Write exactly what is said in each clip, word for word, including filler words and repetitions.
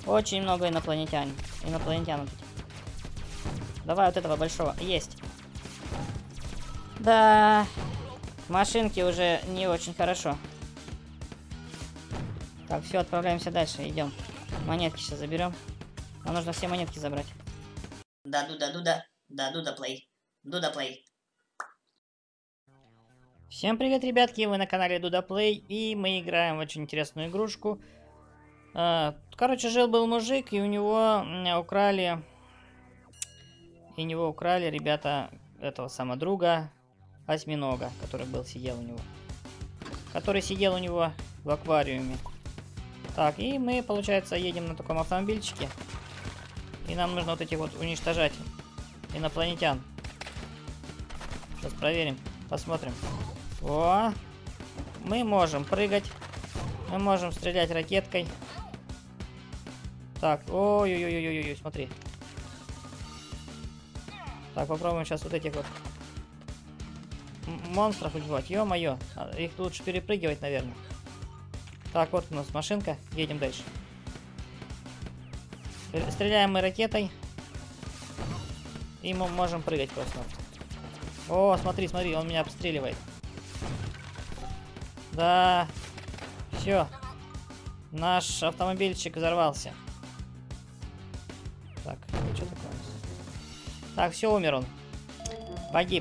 Очень много инопланетян. Инопланетян вот этих. Давай вот этого большого. Есть. Да. Машинки уже не очень хорошо. Так, все, отправляемся дальше. Идем. Монетки сейчас заберем. Нам нужно все монетки забрать. Да, Дуда, Дуда. Да, Дуда плей. Дуда плей. Всем привет, ребятки, вы на канале Дуда Плей, и мы играем в очень интересную игрушку. Короче, жил-был мужик, и у него украли... И у него украли ребята этого самого друга, осьминога, который был, сидел у него. Который сидел у него в аквариуме. Так, и мы, получается, едем на таком автомобильчике. И нам нужно вот этих вот уничтожать инопланетян. Сейчас проверим, посмотрим. О, мы можем прыгать. Мы можем стрелять ракеткой. Так, ой-ой-ой-ой-ой, смотри. Так, попробуем сейчас вот этих вот монстров убивать. Ё-моё, их лучше перепрыгивать, наверное. Так, вот у нас машинка. Едем дальше. Стреляем мы ракетой. И мы можем прыгать просто. О, смотри, смотри, он меня обстреливает. Да. Все. Наш автомобильчик взорвался. Так, что такое? Так, все, умер он. Погиб.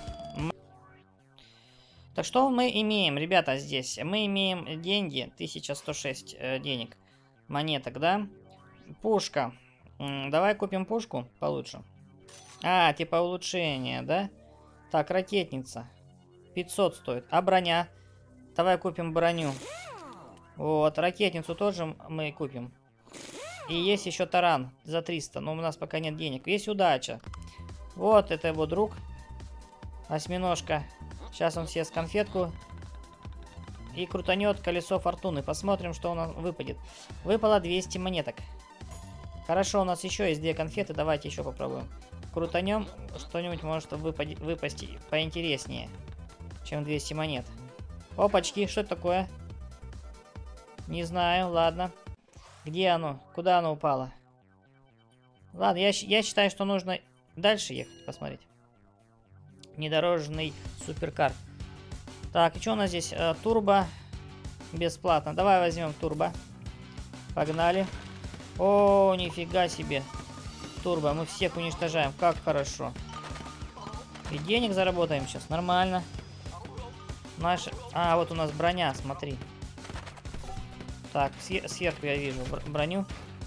Так, что мы имеем, ребята, здесь? Мы имеем деньги, тысяча сто шесть э, денег, монеток, да? Пушка. М, давай купим пушку получше. А, типа улучшение, да? Так, ракетница. пятьсот стоит. А броня? Давай купим броню. Вот, ракетницу тоже мы купим. И есть еще таран за триста, но у нас пока нет денег. Есть удача. Вот, это его друг. Осьминожка. Сейчас он съест конфетку. И крутанет колесо фортуны. Посмотрим, что у нас выпадет. Выпало двести монеток. Хорошо, у нас еще есть две конфеты. Давайте еще попробуем. Крутанем. Что-нибудь может выпади, выпасть поинтереснее, чем двести монет. Опачки, что это такое? Не знаю, ладно. Где оно? Куда оно упало? Ладно, я, я считаю, что нужно дальше ехать, посмотреть. Внедорожный суперкар. Так, и что у нас здесь? Э, турбо. Бесплатно. Давай возьмем турбо. Погнали. О, нифига себе. Турбо. Мы всех уничтожаем. Как хорошо. И денег заработаем сейчас. Нормально. Наши... А, вот у нас броня, смотри. Так, сверху я вижу броню.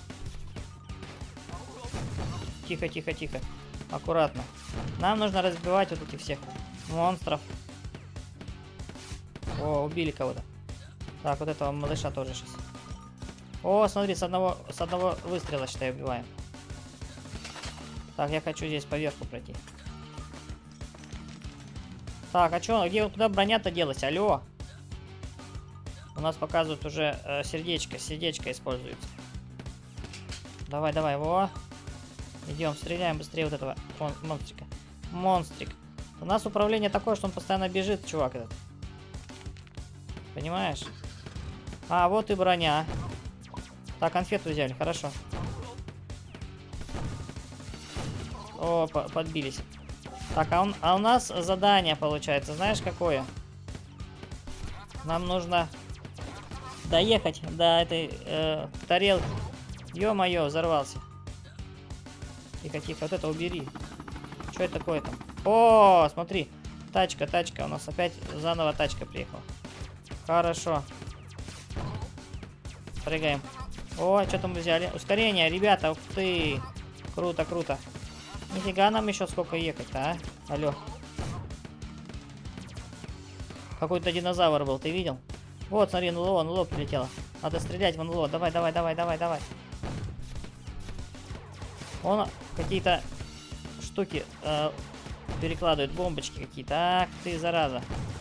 Тихо, тихо, тихо. Аккуратно. Нам нужно разбивать вот этих всех монстров. О, убили кого-то. Так, вот этого малыша тоже сейчас. О, смотри, с одного, с одного выстрела, считай, убиваем. Так, я хочу здесь поверху пройти. Так, а что, где, куда броня-то делась? Алло. У нас показывают уже э, сердечко. Сердечко используется. Давай, давай, во. Идем, стреляем быстрее вот этого мон монстрика. Монстрик. У нас управление такое, что он постоянно бежит, чувак этот. Понимаешь? А, вот и броня. Так, конфету взяли, хорошо. О, по подбились. Так, а, он, а у нас задание получается, знаешь какое? Нам нужно доехать до этой э, тарелки. Ё-моё, взорвался. Тихо, тихо, вот это убери. Что это такое там? О, смотри. Тачка, тачка. У нас опять заново тачка приехала. Хорошо. Прыгаем. О, что там мы взяли? Ускорение, ребята, ух ты. Круто, круто. Нифига нам еще сколько ехать-то, а? Алло. Какой-то динозавр был, ты видел? Вот, смотри, НЛО, НЛО прилетело. Надо стрелять в НЛО. Давай, давай, давай, давай, давай. Он какие-то штуки э, перекладывает, бомбочки какие-то. Ах ты, зараза.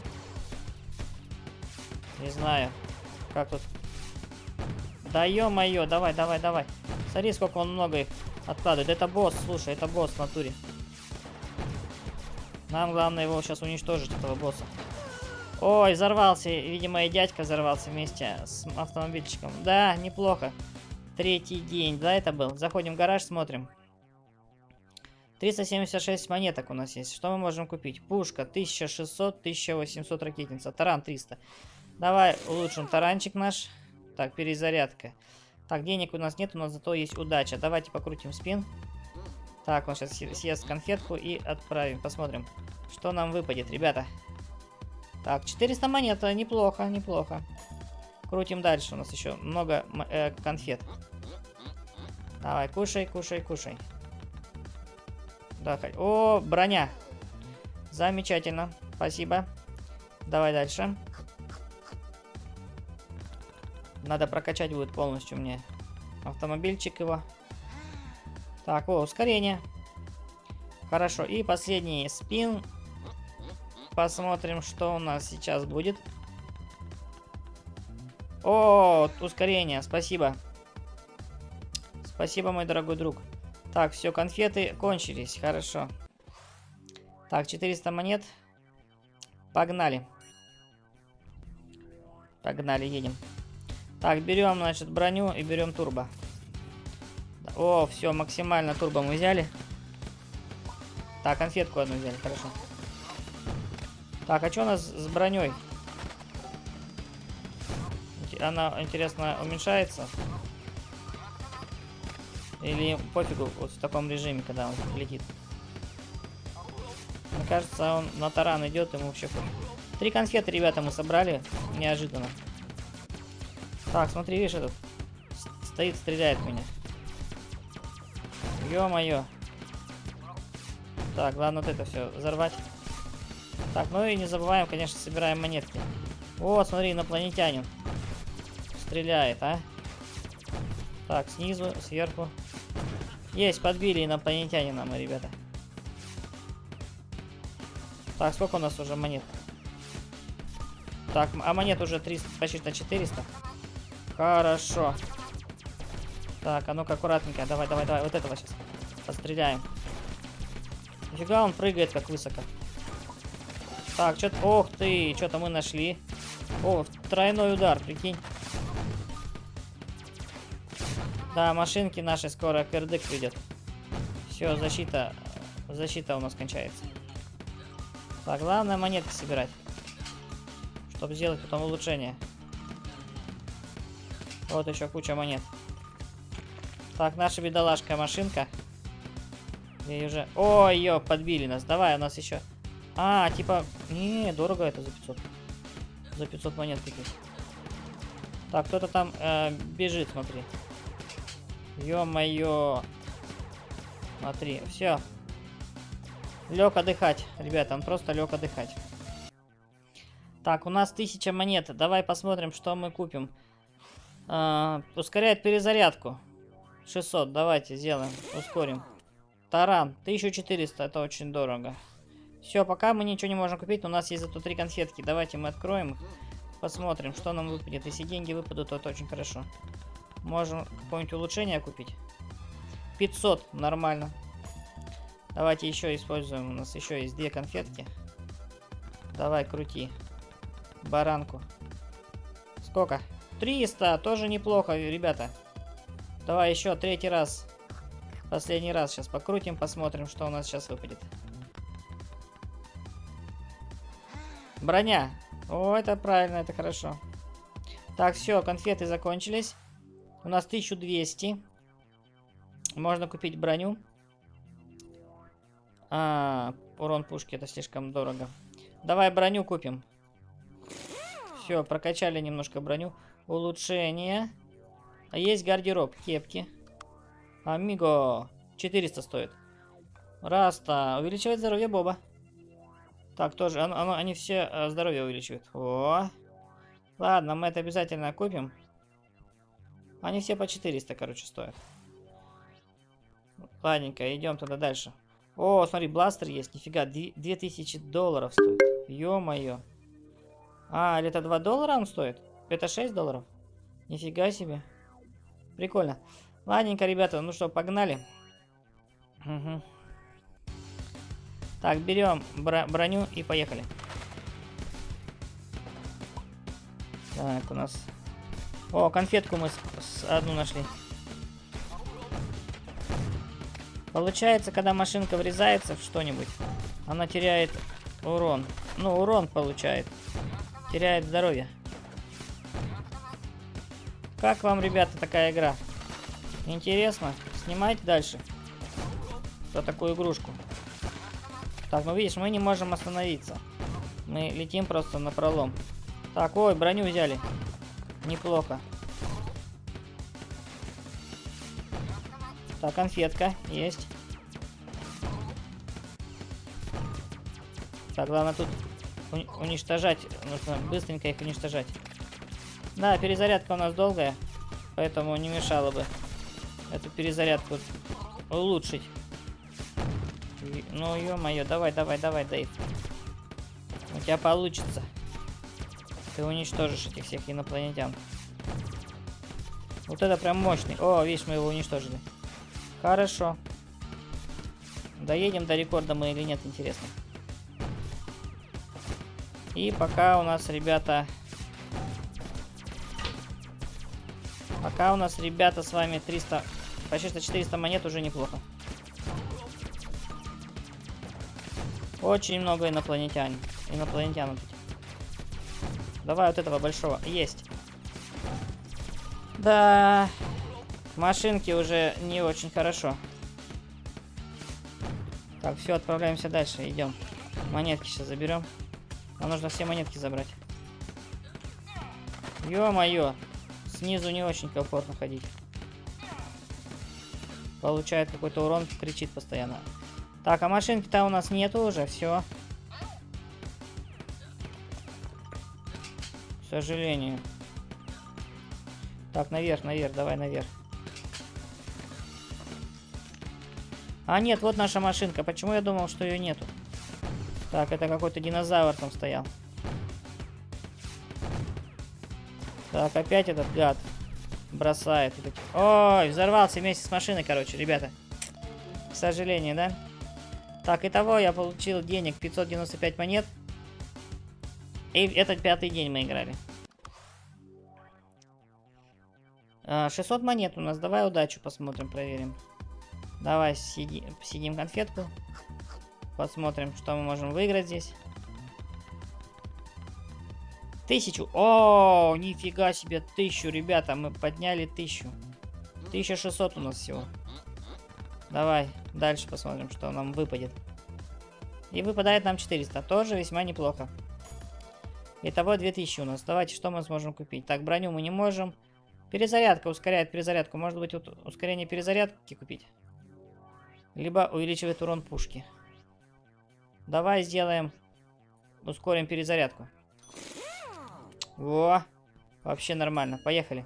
Не знаю, как тут. Да ё-моё, давай, давай, давай. Смотри, сколько он много их откладывает. Это босс, слушай, это босс в натуре. Нам главное его сейчас уничтожить, этого босса. Ой, взорвался. Видимо, и дядька взорвался вместе с автомобильчиком. Да, неплохо. Третий день, да, это был? Заходим в гараж, смотрим. триста семьдесят шесть монеток у нас есть. Что мы можем купить? Пушка тысяча шестьсот, тысяча восемьсот ракетница. Таран триста. Давай улучшим таранчик наш. Так, перезарядка. Так, денег у нас нет, у нас зато есть удача. Давайте покрутим спин. Так, он сейчас съест конфетку и отправим. Посмотрим, что нам выпадет, ребята. Так, четыреста монет, неплохо, неплохо. Крутим дальше, у нас еще много э, конфет. Давай, кушай, кушай, кушай. Да, о, броня. Замечательно, спасибо. Давай дальше. Надо прокачать будет полностью мне автомобильчик его. Так, о, ускорение. Хорошо, и последний спин. Посмотрим, что у нас сейчас будет. О, ускорение, спасибо. Спасибо, мой дорогой друг. Так, все, конфеты кончились, хорошо. Так, четыреста монет. Погнали. Погнали, едем. Так, берем, значит, броню и берем турбо. О, все, максимально турбо мы взяли. Так, конфетку одну взяли, хорошо. Так, а что у нас с броней? Она, интересно, уменьшается? Или пофигу вот в таком режиме, когда он летит? Мне кажется, он на таран идет, ему вообще пофиг. Три конфеты, ребята, мы собрали. Неожиданно. Так, смотри, видишь, этот стоит, стреляет в меня. Ё-моё. Так, главное вот это все взорвать. Так, ну и не забываем, конечно, собираем монетки. Вот, смотри, инопланетянин. Стреляет, а? Так, снизу, сверху. Есть, подбили инопланетянина мы, ребята. Так, сколько у нас уже монет? Так, а монет уже триста, почти на четыреста. Хорошо. Так, а ну-ка, аккуратненько. Давай, давай, давай. Вот этого сейчас постреляем. Нифига он прыгает как высоко. Так, что-то... Ох ты, что-то мы нашли. О, тройной удар, прикинь. Да, машинки наши скоро кирдык придет. Все, защита. Защита у нас кончается. Так, главное монетки собирать. Чтобы сделать потом улучшение. Вот еще куча монет. Так, наша бедолашка машинка. Ей уже... Ой, ё, подбили нас. Давай, у нас еще... А, типа... Не, дорого это за пятьсот. За пятьсот монет купить. Так, кто-то там э, бежит, смотри. Ё-моё. Смотри, все. Лег отдыхать, ребята, он просто лег отдыхать. Так, у нас тысяча монет. Давай посмотрим, что мы купим. Э, ускоряет перезарядку. шестьсот, давайте сделаем, ускорим. Таран, тысяча четыреста, это очень дорого. Все, пока мы ничего не можем купить, но у нас есть зато три конфетки. Давайте мы откроем их, посмотрим, что нам выпадет. Если деньги выпадут, то это очень хорошо. Можем какое-нибудь улучшение купить. пятьсот, нормально. Давайте еще используем, у нас еще есть две конфетки. Давай, крути. Баранку. Сколько? триста, тоже неплохо, ребята. Давай еще третий раз. Последний раз сейчас покрутим, посмотрим, что у нас сейчас выпадет. Броня. О, это правильно, это хорошо. Так, все, конфеты закончились. У нас тысяча двести. Можно купить броню. А, урон пушки, это слишком дорого. Давай броню купим. Все, прокачали немножко броню. Улучшение. А есть гардероб, кепки. Амиго. четыреста стоит. Раста. Увеличивает здоровье Боба. Так, тоже. Оно, оно, они все э, здоровье увеличивают. О. Ладно, мы это обязательно купим. Они все по четыреста, короче, стоят. Ладненько, идем тогда дальше. О, смотри, бластер есть. Нифига, две тысячи долларов стоит. Ё-моё. А, или это два доллара он стоит? Это шесть долларов? Нифига себе. Прикольно. Ладненько, ребята, ну что, погнали. Угу. Так, берем бро броню и поехали. Так, у нас... О, конфетку мы с с одну нашли. Получается, когда машинка врезается в что-нибудь, она теряет урон. Ну, урон получает. Теряет здоровье. Как вам, ребята, такая игра? Интересно? Снимайте дальше. Про такую игрушку. Так, ну видишь, мы не можем остановиться. Мы летим просто напролом. Так, ой, броню взяли. Неплохо. Так, конфетка есть. Так, главное тут уни уничтожать. Нужно быстренько их уничтожать. Да, перезарядка у нас долгая. Поэтому не мешало бы эту перезарядку улучшить. И, ну, ё-моё, давай, давай, давай, Дэйв. У тебя получится. Ты уничтожишь этих всех инопланетян. Вот это прям мощный. О, видишь, мы его уничтожили. Хорошо. Доедем до рекорда мы или нет, интересно. И пока у нас, ребята... Пока у нас, ребята, с вами триста... Почти что четыреста монет уже неплохо. Очень много инопланетян. Инопланетян вот этих. Давай вот этого большого. Есть. Да... Машинки уже не очень хорошо. Так, все, отправляемся дальше. Идем. Монетки сейчас заберем. Нам нужно все монетки забрать. Ё-моё. Снизу не очень комфортно ходить. Получает какой-то урон, кричит постоянно. Так, а машинки-то у нас нету уже, все. К сожалению. Так, наверх, наверх, давай наверх. А нет, вот наша машинка. Почему я думал, что ее нету? Так, это какой-то динозавр там стоял. Так, опять этот гад бросает. Ой, взорвался вместе с машиной, короче, ребята. К сожалению, да? Так, итого я получил денег пятьсот девяносто пять монет. И этот пятый день мы играли. шестьсот монет у нас. Давай удачу посмотрим, проверим. Давай сиди, сидим конфетку. Посмотрим, что мы можем выиграть здесь. Тысячу. О, нифига себе, тысячу, ребята. Мы подняли тысячу. тысяча шестьсот у нас всего. Давай дальше посмотрим, что нам выпадет. И выпадает нам четыреста. Тоже весьма неплохо. Итого две тысячи у нас. Давайте, что мы сможем купить? Так, броню мы не можем. Перезарядка ускоряет перезарядку. Может быть, вот ускорение перезарядки купить? Либо увеличивает урон пушки. Давай сделаем... Ускорим перезарядку. Во! Вообще нормально. Поехали.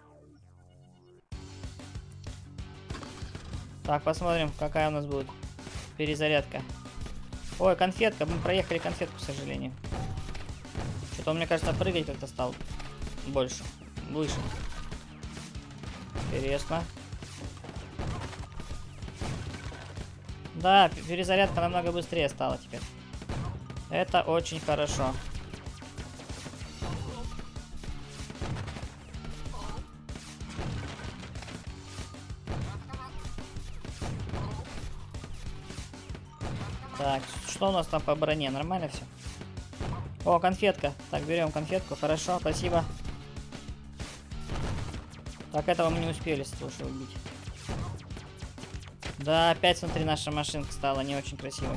Так, посмотрим, какая у нас будет перезарядка. Ой, конфетка. Мы проехали конфетку, к сожалению. Что-то, мне кажется, прыгать как-то стал больше. Выше. Интересно. Да, перезарядка намного быстрее стала теперь. Это очень хорошо. Так, что у нас там по броне? Нормально все? О, конфетка. Так, берем конфетку. Хорошо, спасибо. Так, этого мы не успели, слушай, убить. Да, опять, смотри, наша машинка стала не очень красивой.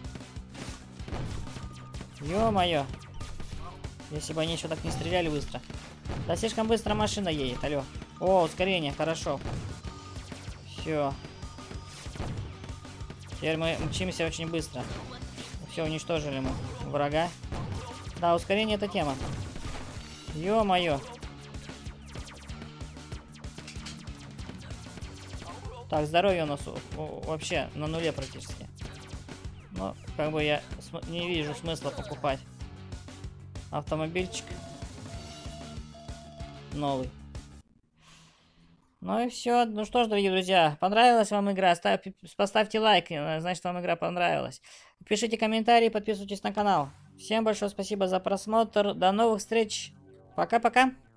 Ё-моё. Если бы они еще так не стреляли быстро. Да слишком быстро машина едет, алло. О, ускорение, хорошо. Все. Теперь мы мчимся очень быстро. Все, уничтожили мы врага. Да, ускорение это тема. Ё-моё. Так, здоровье у нас вообще на нуле практически. Но, как бы я не вижу смысла покупать автомобильчик новый. Ну и все. Ну что ж, дорогие друзья, понравилась вам игра? Ставь, поставьте лайк, значит, вам игра понравилась. Пишите комментарии, подписывайтесь на канал. Всем большое спасибо за просмотр. До новых встреч. Пока-пока.